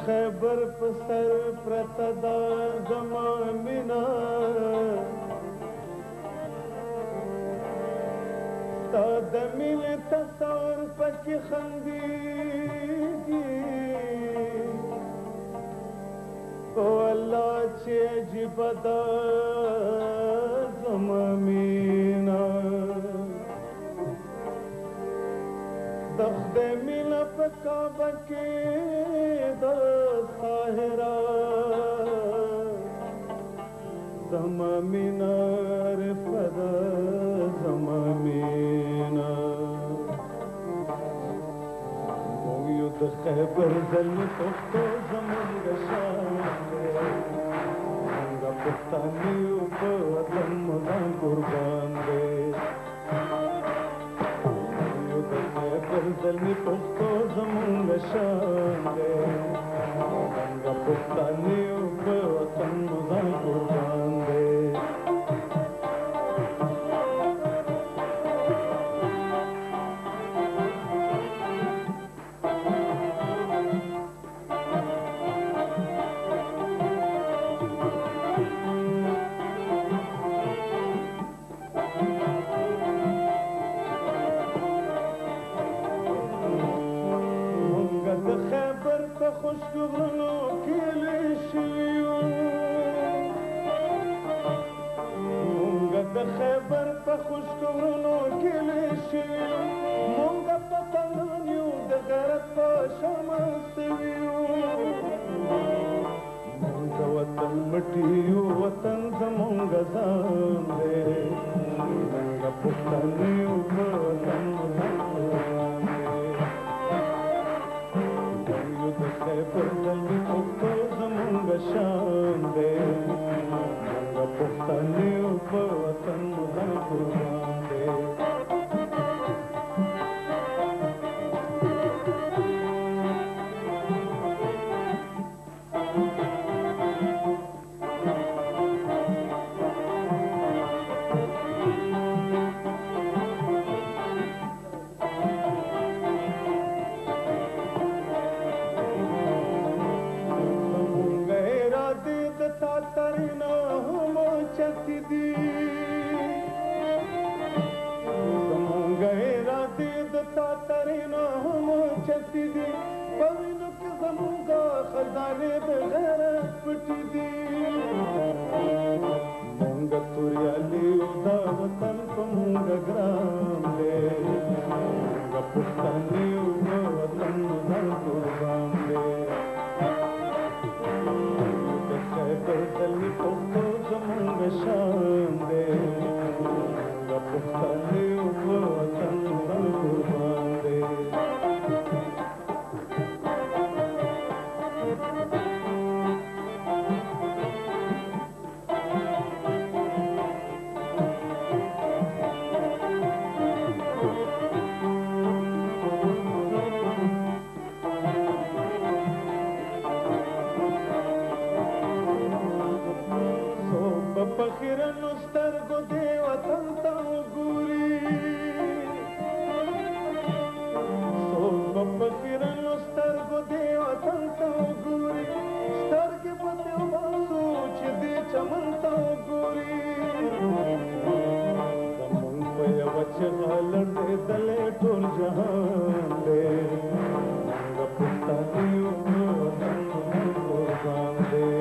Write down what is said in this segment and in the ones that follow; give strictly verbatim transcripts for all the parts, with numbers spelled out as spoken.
خیبر په سر پرته ده زما مینه ستا د مینې تصور پکې خندېږي والله چې عجیبه ده زما مینه د خدای مینه په کعبه کې ده طاهره زما مینه عارفه ده زما مینه موږ یو د خیبر زلمي پښتو زمونږ شان دی موږ پښتانه یو په وطن مو ځان قربان دی زلمی پښتو زمونږ شان دی موږ پښتانه یو په وطن مو ځان قربان دی خوشو غرونو کلی شویو مونږ د خیبر په خوشو غرونو کلی شویو مونږ پتنګان یو د غیرت په شمع سویو مونږ وطن مټي یو وطن زمونږ ځان دی مونږ پښتانه یو په وطن خیبر زلمی پښتو زمونږ شان دی موږ پښتانه یو په وطن مو ځان قربان دی خزانه د غیرت پټې دي مونږ توریالي یو دا وطن په مونږ ګران دی مونږ پښتانه یو وطن مو ځان قربان دی د خیبر زلمي پښتو زمونږ شان دی مونږ پښتانه یو وطن مو ځان قربان دی پخیرنو سترګو دې وطن ته وګوري څوک به پخیرنو سترګو دې وطن ته وګوري سترګې به دې وباسو چې دې چمن ته وګوري زمونږ په یوه چغه لړزېدلی ټول جهان دی موږ پښتانه یو وطن مو قربان دی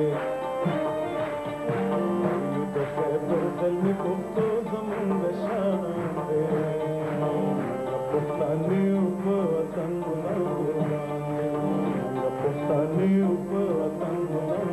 زلمی پښتو زمونږ شان دی موږ پښتانه یو په وطن مو ځان قربان دی موږ پښتانه یو په وطن مو ځان